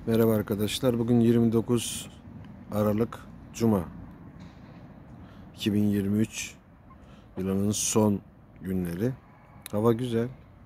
Merhaba arkadaşlar. Bugün 29 Aralık Cuma 2023 yılının son günleri. Hava güzel.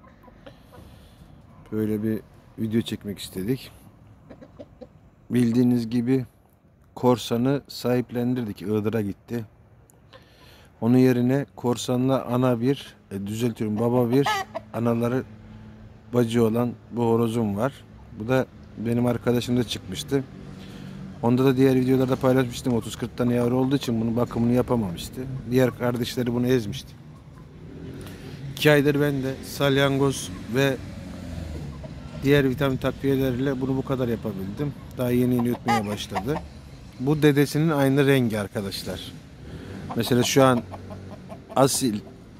Böyle bir video çekmek istedik. Bildiğiniz gibi korsanı sahiplendirdik. Iğdır'a gitti. Onun yerine korsanla ana bir, düzeltiyorum baba bir, anaları bacı olan bu horozum var. Bu da benim arkadaşımda çıkmıştı. Onda da diğer videolarda paylaşmıştım. 30-40 tane yavru olduğu için bunun bakımını yapamamıştı. Diğer kardeşleri bunu ezmişti. 2 aydır ben de salyangoz ve diğer vitamin takviyeleriyle bunu bu kadar yapabildim. Daha yeni yeni ötmeye başladı. Bu dedesinin aynı rengi arkadaşlar. Mesela şu an asil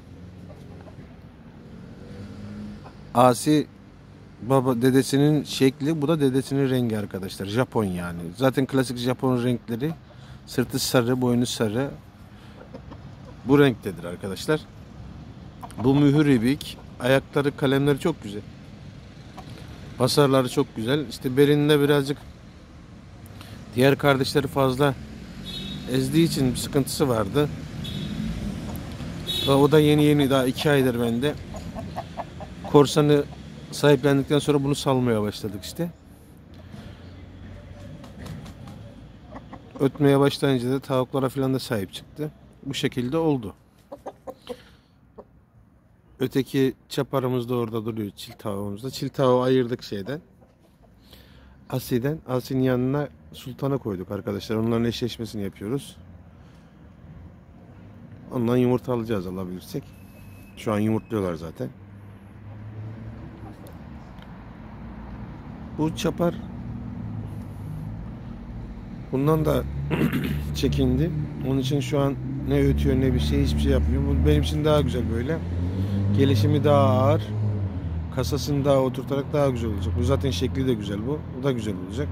asi baba dedesinin şekli, bu da dedesinin rengi arkadaşlar. Japon yani. Zaten klasik Japon renkleri, sırtı sarı, boynu sarı. Bu renktedir arkadaşlar. Bu mühür ibik. Ayakları, kalemleri çok güzel. Basarları çok güzel. İşte belinde birazcık diğer kardeşleri fazla ezdiği için bir sıkıntısı vardı. Ve o da yeni daha 2 aydır bende. Korsanı sahiplendikten sonra bunu salmaya başladık işte. Ötmeye başlayınca da tavuklara falan da sahip çıktı. Bu şekilde oldu. Öteki çaparımız da orada duruyor, çil tavuğumuz da. Çil tavuğu ayırdık şeyden. Asi'den. Asi'nin yanına Sultan'a koyduk arkadaşlar. Onların eşleşmesini yapıyoruz. Ondan yumurta alacağız alabilirsek. Şu an yumurtluyorlar zaten. Bu çapar bundan da çekindi. Onun için şu an ne ötüyor ne bir şey, hiçbir şey yapmıyor. Bu benim için daha güzel böyle. Gelişimi daha ağır. Kasasını daha oturtarak daha güzel olacak. Bu zaten şekli de güzel bu. Bu da güzel olacak.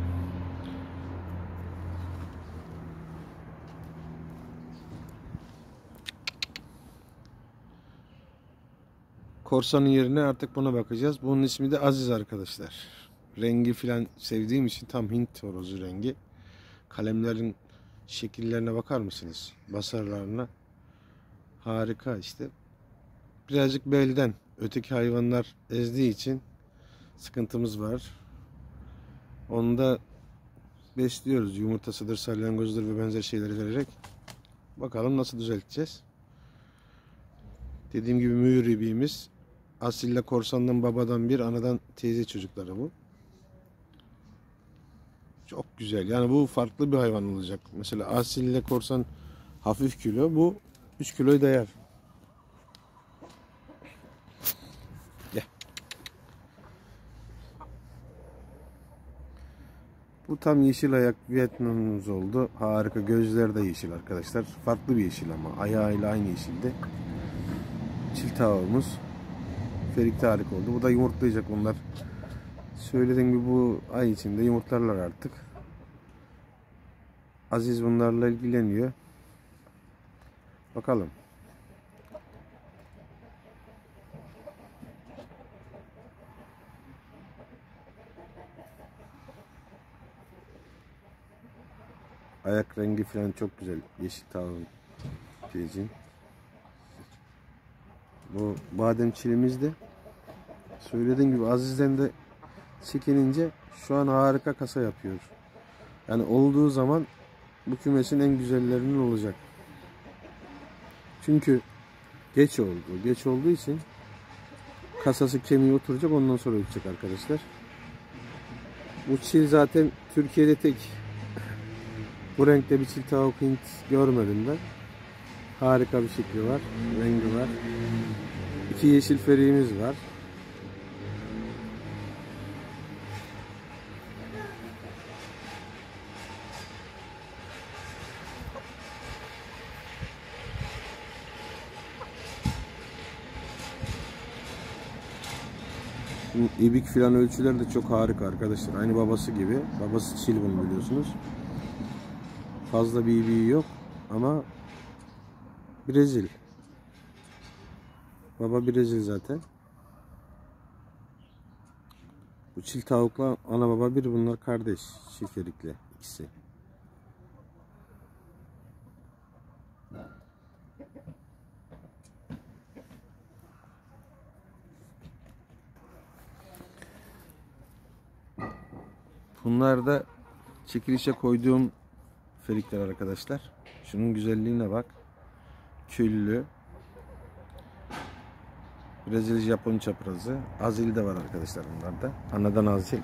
Korsanın yerine artık buna bakacağız. Bunun ismi de Aziz arkadaşlar. Rengi filan sevdiğim için tam Hint horozu rengi. Kalemlerin şekillerine bakar mısınız? Basarlarına. Harika işte. Birazcık belden öteki hayvanlar ezdiği için sıkıntımız var. Onu da besliyoruz. Yumurtasıdır, salyangozdur ve benzer şeyleri vererek. Bakalım nasıl düzelteceğiz. Dediğim gibi mühür ibiğimiz. Asille korsandan babadan bir, anadan teyze çocukları bu. Çok güzel. Yani bu farklı bir hayvan olacak. Mesela asille korsan hafif kilo. Bu 3 kiloyu değer. Gel. Bu tam yeşil ayak Vietnam'ımız oldu. Harika. Gözleri de yeşil arkadaşlar. Farklı bir yeşil ama. Ayağıyla aynı yeşilde. Çil tavuğumuz. Ferikte harika oldu. Bu da yumurtlayacak onlar. Söylediğim gibi bu ay içinde yumurtlarlar artık. Aziz bunlarla ilgileniyor. Bakalım. Ayak rengi falan çok güzel. Yeşil tavuğun peyzin. Bu badem çilimiz de söylediğim gibi Aziz'den de çekilince şu an harika kasa yapıyor. Yani olduğu zaman bu kümesin en güzellerinin olacak. Çünkü geç oldu. Geç olduğu için kasası kemiği oturacak, ondan sonra ötecek arkadaşlar. Bu çil zaten Türkiye'de tek bu renkte bir çil tavuk Hint görmedim ben. Harika bir şekli var. Rengi var. 2 yeşil feriğimiz var. İbik filan ölçüler de çok harika arkadaşlar. Aynı babası gibi. Babası çil, bunu biliyorsunuz. Fazla bir ibiği yok ama Brezil. Baba Brezil zaten. Bu çil tavukla ana baba bir, bunlar kardeş. Çift erikli ikisi. Bunlar da çekilişe koyduğum ferikler arkadaşlar. Şunun güzelliğine bak. Küllü. Brezilya Japon çaprazı. Azil de var arkadaşlar bunlarda. Anadan azil.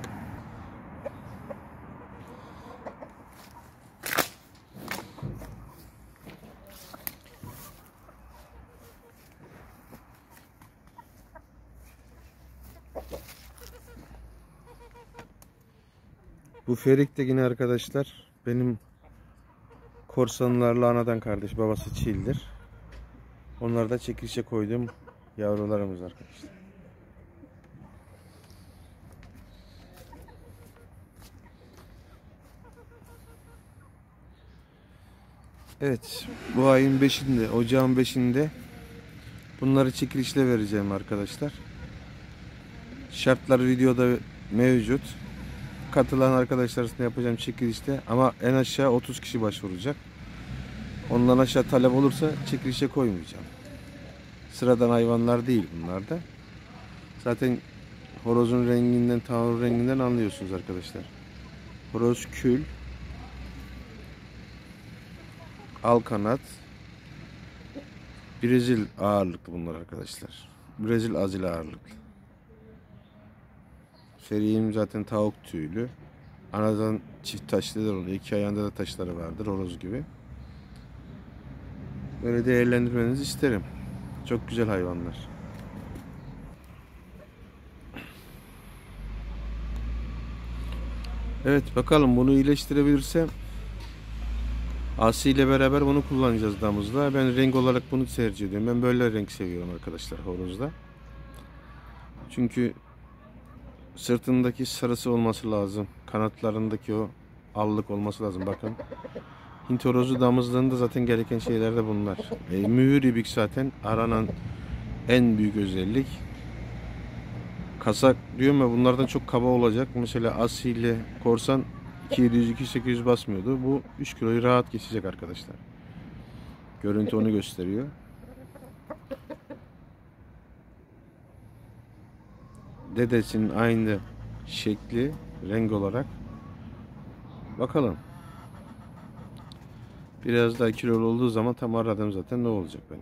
Bu ferik de yine arkadaşlar benim korsanlarla anadan kardeş, babası çildir. Onlar da çekilişe koyduğum yavrularımız arkadaşlar. Evet, bu ayın 5'inde, ocağın 5'inde bunları çekilişle vereceğim arkadaşlar. Şartlar videoda mevcut. Katılan arkadaşlar arasında yapacağım çekilişte, ama en aşağı 30 kişi başvuracak. Ondan aşağı talep olursa çekilişe koymayacağım. Sıradan hayvanlar değil bunlar da. Zaten horozun renginden, tavrı renginden anlıyorsunuz arkadaşlar. Horoz kül, al kanat, Brezil ağırlıklı bunlar arkadaşlar. Brezil azil ağırlıklı. Feriğim zaten tavuk tüylü. Anadan çift taşlıdır oluyor. İki ayağında da taşları vardır horoz gibi. Böyle değerlendirmenizi isterim. Çok güzel hayvanlar. Evet, bakalım bunu iyileştirebilirsem Asi ile beraber bunu kullanacağız damızda. Ben renk olarak bunu tercih ediyorum. Ben böyle renk seviyorum arkadaşlar horozda. Çünkü sırtındaki sarısı olması lazım. Kanatlarındaki o allık olması lazım. Bakın. Hint horozu damızlığında zaten gereken şeyler de bunlar. Mühür ibik zaten aranan en büyük özellik. Kasak diyorum ya, bunlardan çok kaba olacak. Mesela Asi ile korsan 200-200-800 basmıyordu. Bu 3 kiloyu rahat geçecek arkadaşlar. Görüntü onu gösteriyor. Dedesinin aynı şekli, renk olarak. Bakalım. Biraz daha kilolu olduğu zaman tam aradım zaten ne olacak benim.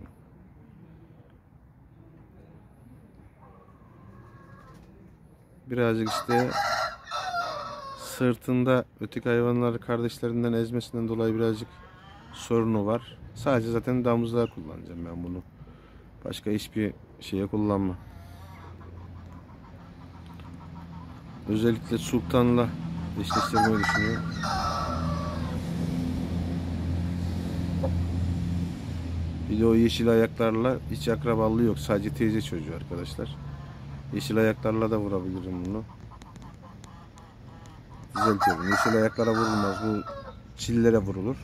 Birazcık işte sırtında öteki hayvanları kardeşlerinden ezmesinden dolayı birazcık sorunu var. Sadece zaten damızlığa kullanacağım ben bunu. Başka hiçbir şeye kullanmam. Özellikle sultanla eşleştirmeyi düşünüyorum. Bir de o yeşil ayaklarla hiç akrabalığı yok. Sadece teyze çocuğu arkadaşlar. Yeşil ayaklarla da vurabilirim bunu. Düzeltiyorum. Yeşil ayaklara vurulmaz. Bu çillere vurulur.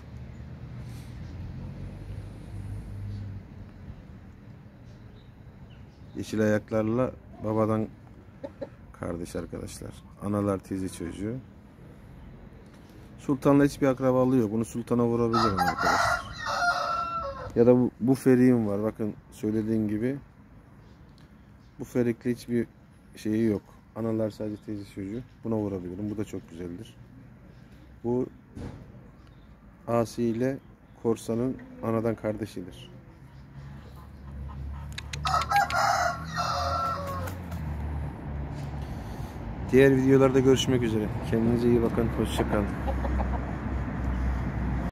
Yeşil ayaklarla babadan kardeş arkadaşlar. Analar teyze çocuğu. Sultanla hiçbir akrabalığı yok. Bunu sultana vurabilirim arkadaşlar. Ya da bu feriğim var. Bakın söylediğim gibi. Bu ferikle hiçbir şeyi yok. Analar sadece teyze çocuğu. Buna vurabilirim. Bu da çok güzeldir. Bu Asi ile korsanın anadan kardeşidir. Diğer videolarda görüşmek üzere. Kendinize iyi bakın. Hoşça kalın.